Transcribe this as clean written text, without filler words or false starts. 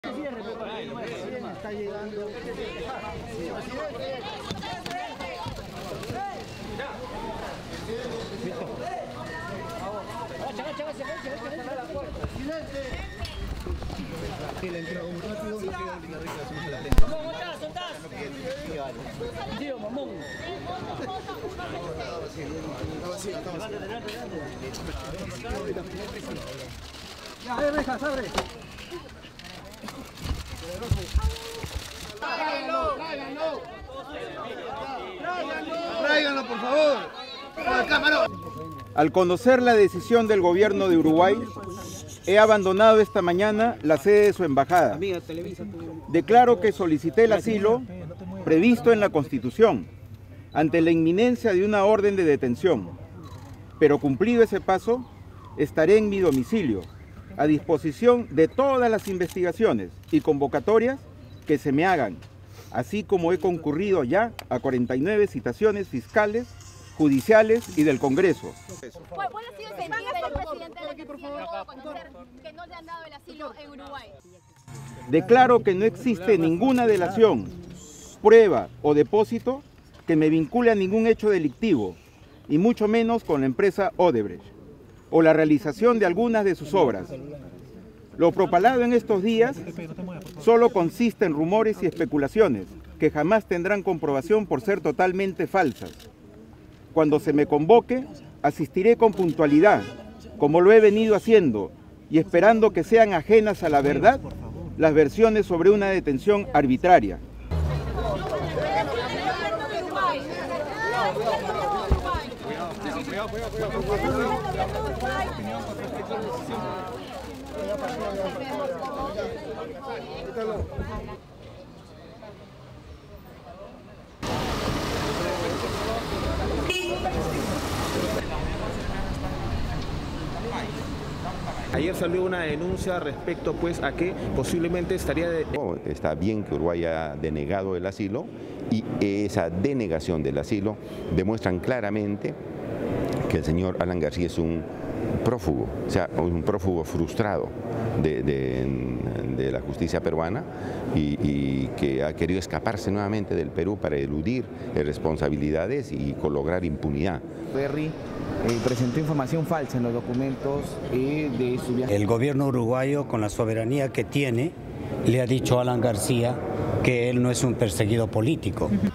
Está llegando. Tío, mamón. Ya, rejas, abre. Tráiganlo, por favor. Al conocer la decisión del gobierno de Uruguay, he abandonado esta mañana la sede de su embajada. Declaro que solicité el asilo previsto en la Constitución ante la inminencia de una orden de detención. Pero cumplido ese paso, estaré en mi domicilio, a disposición de todas las investigaciones y convocatorias que se me hagan, así como he concurrido ya a 49 citaciones fiscales, judiciales y del Congreso. ¿Cuál ha sido el sentido del presidente de la Nación a conocer que no le han dado el asilo en Uruguay? Declaro que no existe ninguna delación, prueba o depósito que me vincule a ningún hecho delictivo, y mucho menos con la empresa Odebrecht, o la realización de algunas de sus obras. Lo propalado en estos días solo consiste en rumores y especulaciones que jamás tendrán comprobación por ser totalmente falsas. Cuando se me convoque, asistiré con puntualidad, como lo he venido haciendo, y esperando que sean ajenas a la verdad las versiones sobre una detención arbitraria. Ayer salió una denuncia respecto pues a que posiblemente estaría... Está bien que Uruguay haya denegado el asilo, y esa denegación del asilo demuestran claramente que el señor Alan García es un prófugo, o sea, un prófugo frustrado de la justicia peruana, y que ha querido escaparse nuevamente del Perú para eludir responsabilidades y lograr impunidad. Berry presentó información falsa en los documentos de su viaje. El gobierno uruguayo, con la soberanía que tiene, le ha dicho a Alan García que él no es un perseguido político.